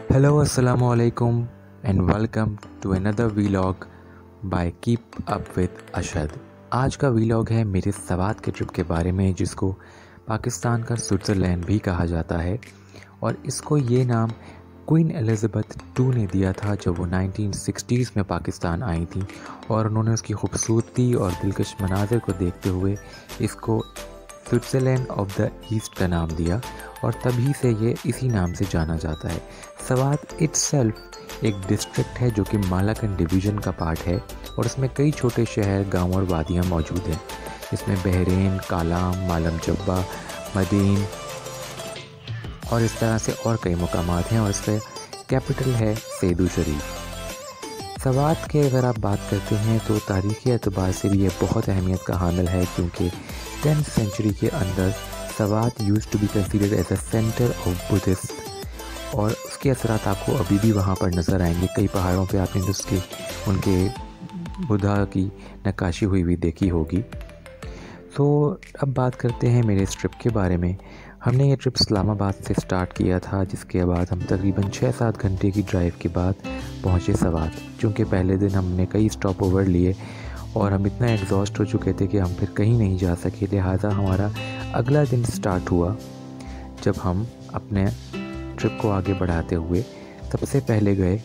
Hello, Assalamu alaikum, and welcome to another vlog by Keep Up with Ashad। आज का vlog है मेरे सवात के ट्रिप के बारे में, जिसको पाकिस्तान का स्विट्ज़रलैंड भी कहा जाता है। और इसको ये नाम क्वीन एलिज़ाबेथ II ने दिया था जब वो 1960s में पाकिस्तान आई थी, और उन्होंने उसकी खूबसूरती और दिलकश मनाज़र को देखते हुए इसको स्विट्ज़रलैंड ऑफ द ईस्ट का नाम दिया, और तभी से ये इसी नाम से जाना जाता है। सवात इट्सेल्फ एक डिस्ट्रिक्ट है जो कि मालाकन डिवीज़न का पार्ट है, और इसमें कई छोटे शहर, गांव और वादियाँ मौजूद हैं। इसमें बहरीन, कालाम, मालम जब्बा, मदीन और इस तरह से और कई मुकामात हैं, और इसका कैपिटल है सेदू शरीफ। सवात की अगर आप बात करते हैं तो तारीख़ी एतबार से भी ये बहुत अहमियत का हामिल है, क्योंकि 10th सेंचुरी के अंदर Swat used to be considered as a centre of Buddhist, और उसके असरात आपको अभी भी वहाँ पर नज़र आएंगे। कई पहाड़ों पे आपने उसके उनके बुद्धा की नक्काशी हुई भी देखी होगी। तो अब बात करते हैं मेरे इस ट्रिप के बारे में। हमने ये ट्रिप इस्लामाबाद से स्टार्ट किया था, जिसके बाद हम तकरीबन 6-7 घंटे की ड्राइव के बाद पहुँचे सवात। चूँकि पहले दिन हमने कई स्टॉप ओवर लिए और हम इतना एग्जॉस्ट हो चुके थे कि हम फिर कहीं नहीं जा सके, लिहाजा हमारा अगला दिन स्टार्ट हुआ जब हम अपने ट्रिप को आगे बढ़ाते हुए सबसे पहले गए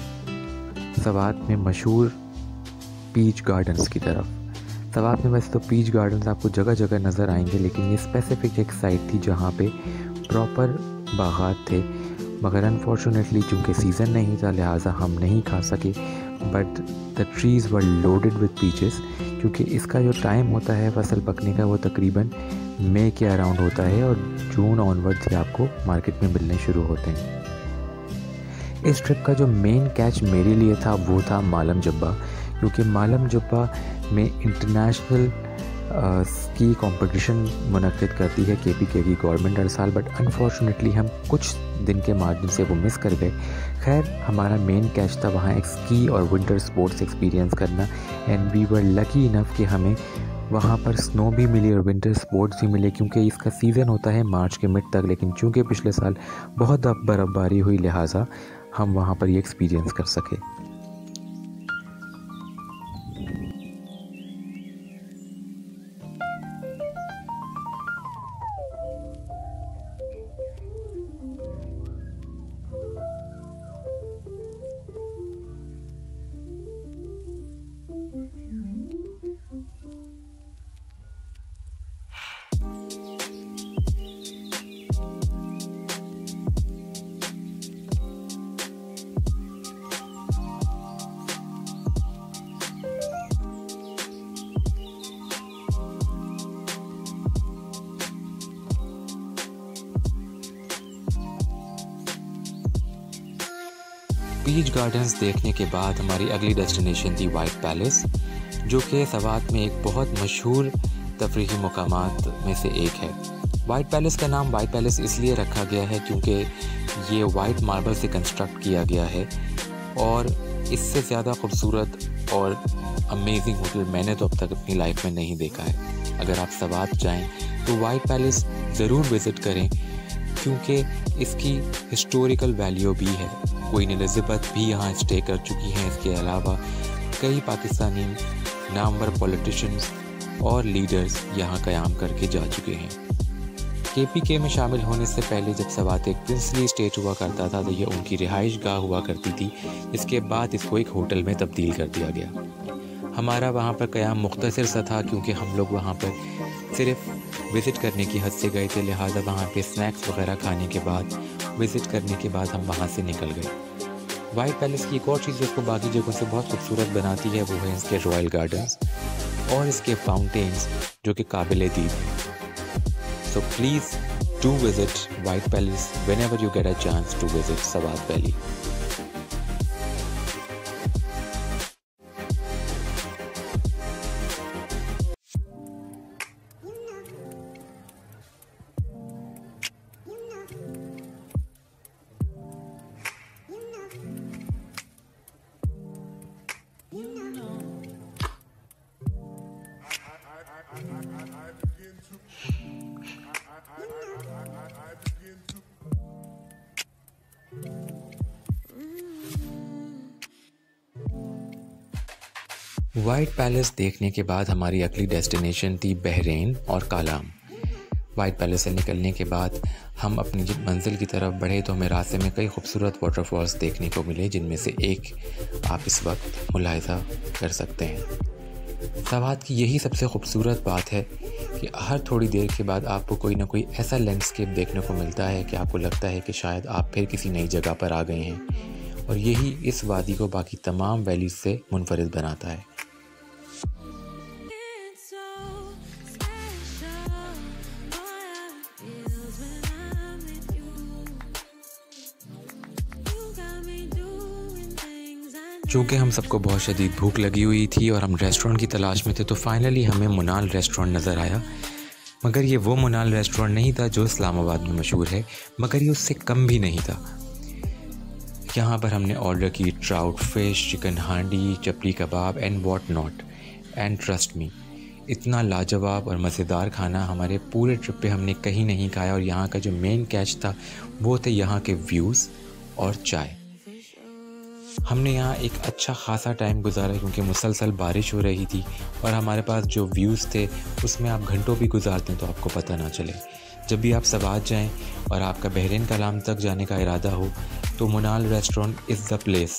सवात में मशहूर पीच गार्डन्स की तरफ। सवात में वैसे तो पीच गार्डन्स आपको जगह जगह नज़र आएंगे, लेकिन ये स्पेसिफ़िक एक साइट थी जहाँ पे प्रॉपर बागात थे, मगर अनफॉर्चुनेटली चूँकि सीज़न नहीं था लिहाजा हम नहीं खा सके। But the trees were loaded with peaches, क्योंकि इसका जो टाइम होता है फसल पकने का वो तकरीबन मई के अराउंड होता है, और जून ऑनवर्ड से आपको मार्केट में मिलने शुरू होते हैं। इस ट्रिप का जो मेन कैच मेरे लिए था वो था मालम जब्बा, क्योंकि मालम जब्बा में इंटरनेशनल स्की कंपटीशन मुनक्किद करती है KPK की गवर्नमेंट हर साल, बट अनफॉर्चुनेटली हम कुछ दिन के मार्जिन से वो मिस कर गए। खैर, हमारा मेन कैच था वहाँ एक स्की और विंटर स्पोर्ट्स एक्सपीरियंस करना, and we were lucky enough कि हमें वहाँ पर स्नो भी मिली और विंटर स्पोर्ट्स भी मिले, क्योंकि इसका सीज़न होता है मार्च के मिड तक। लेकिन चूँकि पिछले साल बहुत बर्फ़बारी हुई लिहाजा हम वहाँ पर ये एक्सपीरियंस कर सके। पीच गार्डन्स देखने के बाद हमारी अगली डेस्टिनेशन थी वाइट पैलेस, जो कि सवात में एक बहुत मशहूर तफरीही मुकामात में से एक है। वाइट पैलेस का नाम वाइट पैलेस इसलिए रखा गया है क्योंकि ये वाइट मार्बल से कंस्ट्रक्ट किया गया है, और इससे ज़्यादा खूबसूरत और अमेजिंग होटल मैंने तो अब तक अपनी लाइफ में नहीं देखा है। अगर आप सवात जाएं तो वाइट पैलेस ज़रूर विज़िट करें, क्योंकि इसकी हिस्टोरिकल वैल्यू भी है। क्वीन एलिज़ाबेथ भी यहाँ स्टे कर चुकी हैं। इसके अलावा कई पाकिस्तानी नामवर पॉलिटिशियंस और लीडर्स यहाँ क़याम करके जा चुके हैं। KPK में शामिल होने से पहले जब सवात एक प्रिंसली स्टेट हुआ करता था तो ये उनकी रिहाइश गाह हुआ करती थी। इसके बाद इसको एक होटल में तब्दील कर दिया गया। हमारा वहाँ पर क़याम मुख्तसर सा था, क्योंकि हम लोग वहाँ पर सिर्फ विज़िट करने की हद से गए थे, लिहाजा वहाँ पे स्नैक्स वगैरह खाने के बाद, विज़िट करने के बाद हम वहाँ से निकल गए। वाइट पैलेस की एक और चीज़ जिसको बाकी जगहों से बहुत खूबसूरत बनाती है वो है इसके रॉयल गार्डन्स और इसके फाउंटेन्स, जो कि काबिल दीद हैं। So please do visit White Palace whenever you get a chance to visit Swat valley. White Palace देखने के बाद हमारी अगली डेस्टिनेशन थी बहरीन और कालाम। वाइट पैलेस से निकलने के बाद हम अपनी मंजिल की तरफ बढ़े तो हमें रास्ते में कई खूबसूरत वाटरफॉल्स देखने को मिले, जिनमें से एक आप इस वक्त मुलाहिजा कर सकते हैं। सवात की यही सबसे खूबसूरत बात है कि हर थोड़ी देर के बाद आपको कोई ना कोई ऐसा लैंडस्केप देखने को मिलता है कि आपको लगता है कि शायद आप फिर किसी नई जगह पर आ गए हैं, और यही इस वादी को बाकी तमाम वैलीज से मुनफरिद बनाता है। चूँकि हम सबको बहुत शदीद भूख लगी हुई थी और हम रेस्टोरेंट की तलाश में थे, तो फाइनली हमें मुनाल रेस्टोरेंट नज़र आया। मगर ये वो मुनाल रेस्टोरेंट नहीं था जो इस्लामाबाद में मशहूर है, मगर ये उससे कम भी नहीं था। यहाँ पर हमने ऑर्डर की trout fish, chicken handi, chapli kebab and what not, and trust me, इतना लाजवाब और मज़ेदार खाना हमारे पूरे ट्रिप पे हमने कहीं नहीं खाया। और यहाँ का जो मेन कैच था वो थे यहाँ के व्यूज़ और चाय। हमने यहाँ एक अच्छा खासा टाइम गुजारा क्योंकि मुसलसल बारिश हो रही थी, और हमारे पास जो व्यूज़ थे उसमें आप घंटों भी गुजार दें तो आपको पता ना चले। जब भी आप सवात जाएं और आपका बहरीन कालाम तक जाने का इरादा हो तो Monal restaurant is the place.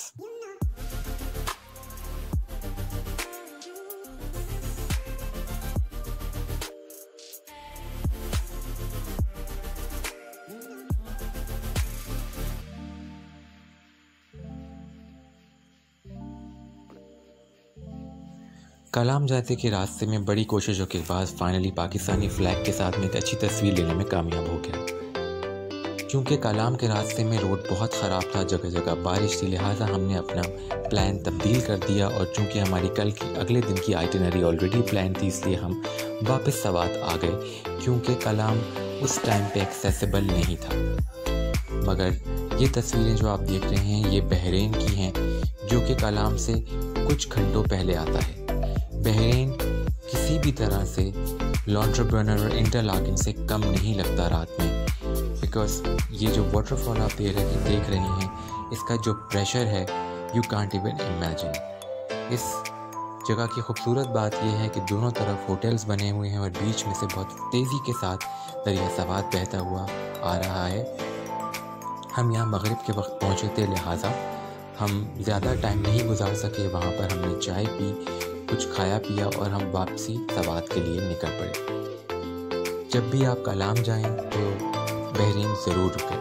Kalam जाते के रास्ते में बड़ी कोशिशों के बाद फाइनली पाकिस्तानी फ्लैग के साथ में एक अच्छी तस्वीर लेने में कामयाब हो गया। क्योंकि कलाम के रास्ते में रोड बहुत ख़राब था, जगह जगह बारिश थी, लिहाजा हमने अपना प्लान तब्दील कर दिया। और चूँकि हमारी अगले दिन की आइटिनरी ऑलरेडी प्लान थी, इसलिए हम वापस सवात आ गए, क्योंकि कलाम उस टाइम पे एक्सेसिबल नहीं था। मगर ये तस्वीरें जो आप देख रहे हैं ये बहरीन की हैं, जो कि कलाम से कुछ घंटों पहले आता है। बहरीन किसी भी तरह से लॉन्ड्रेबर्नर और इंटरलाकिन से कम नहीं लगता रात में, बिकॉज ये जो वाटरफॉल आप देख रहे हैं इसका जो प्रेशर है यू कांट इवन इमेजिन। इस जगह की खूबसूरत बात यह है कि दोनों तरफ होटल्स बने हुए हैं और बीच में से बहुत तेज़ी के साथ दरिया सवात बहता हुआ आ रहा है। हम यहाँ मगरिब के वक्त पहुँचे थे, लिहाजा हम ज़्यादा टाइम नहीं गुजार सके। वहाँ पर हमने चाय पी, कुछ खाया पिया और हम वापसी सवात के लिए निकल पड़े। जब भी आप कलाम जाएं तो बहरीन ज़रूर रुकें।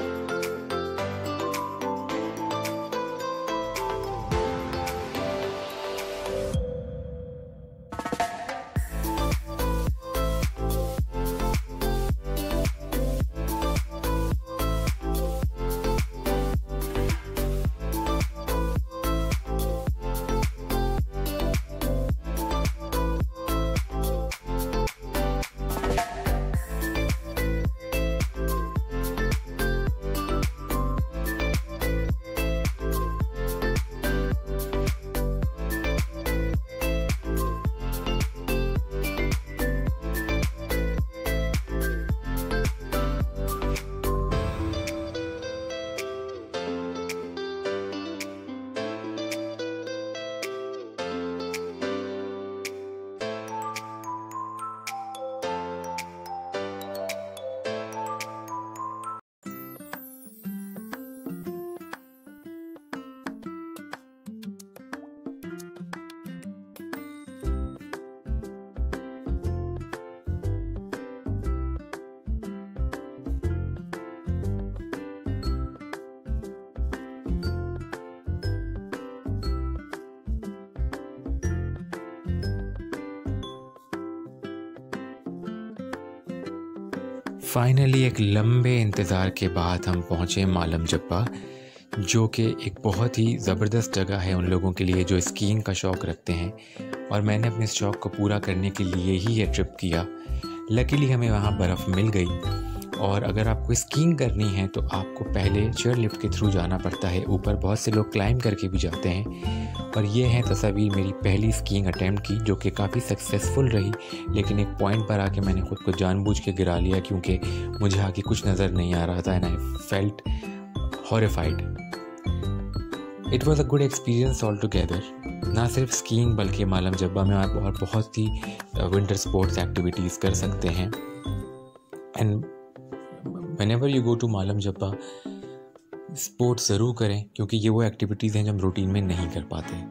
फाइनली एक लंबे इंतज़ार के बाद हम पहुँचे मालम जब्बा, जो कि एक बहुत ही ज़बरदस्त जगह है उन लोगों के लिए जो स्कीइंग का शौक़ रखते हैं। और मैंने अपने इस शौक़ को पूरा करने के लिए ही ये ट्रिप किया। लकीली हमें वहाँ बर्फ़ मिल गई। और अगर आपको स्कीइंग करनी है तो आपको पहले चेयर लिफ्ट के थ्रू जाना पड़ता है ऊपर। बहुत से लोग क्लाइंब करके भी जाते हैं। और ये है तस्वीर मेरी पहली स्कीइंग अटैम्प्ट की, जो कि काफ़ी सक्सेसफुल रही। लेकिन एक पॉइंट पर आके मैंने ख़ुद को जानबूझ के गिरा लिया, क्योंकि मुझे आगे कुछ नज़र नहीं आ रहा था and I felt horrified. It was a good experience all together. ना सिर्फ स्कीइंग बल्कि मालम जब्बा में आप और बहुत ही विंटर स्पोर्ट्स एक्टिविटीज़ कर सकते हैं। And whenever you go to Malam Jabba sports ज़रूर करें, क्योंकि ये वो एक्टिविटीज़ हैं जो हम रूटीन में नहीं कर पाते।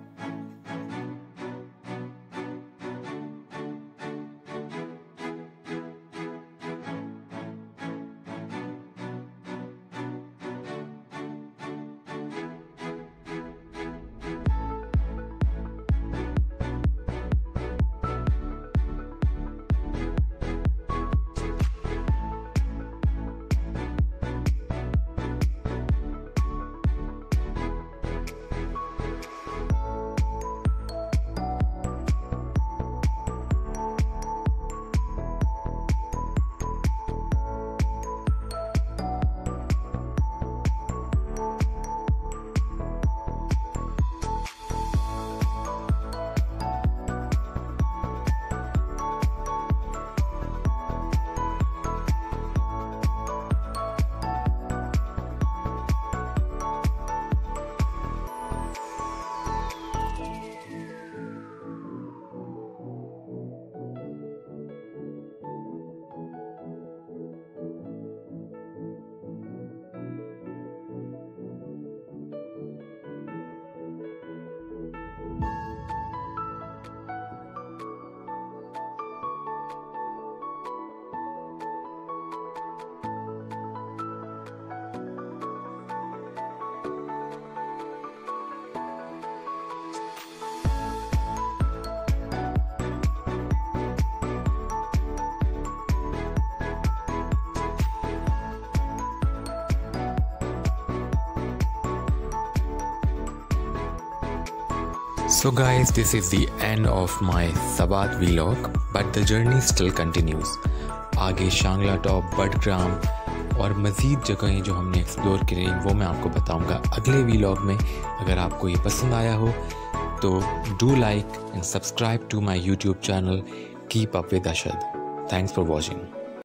So guys, this is the end of my Sabat vlog, but the journey still continues. आगे शांगला टॉप, बडग्राम और मज़ीद जगहें जो हमने एक्सप्लोर करी वो मैं आपको बताऊंगा अगले vlog में। अगर आपको ये पसंद आया हो तो do like and subscribe to my YouTube channel. Keep up with Ashad. Thanks for watching.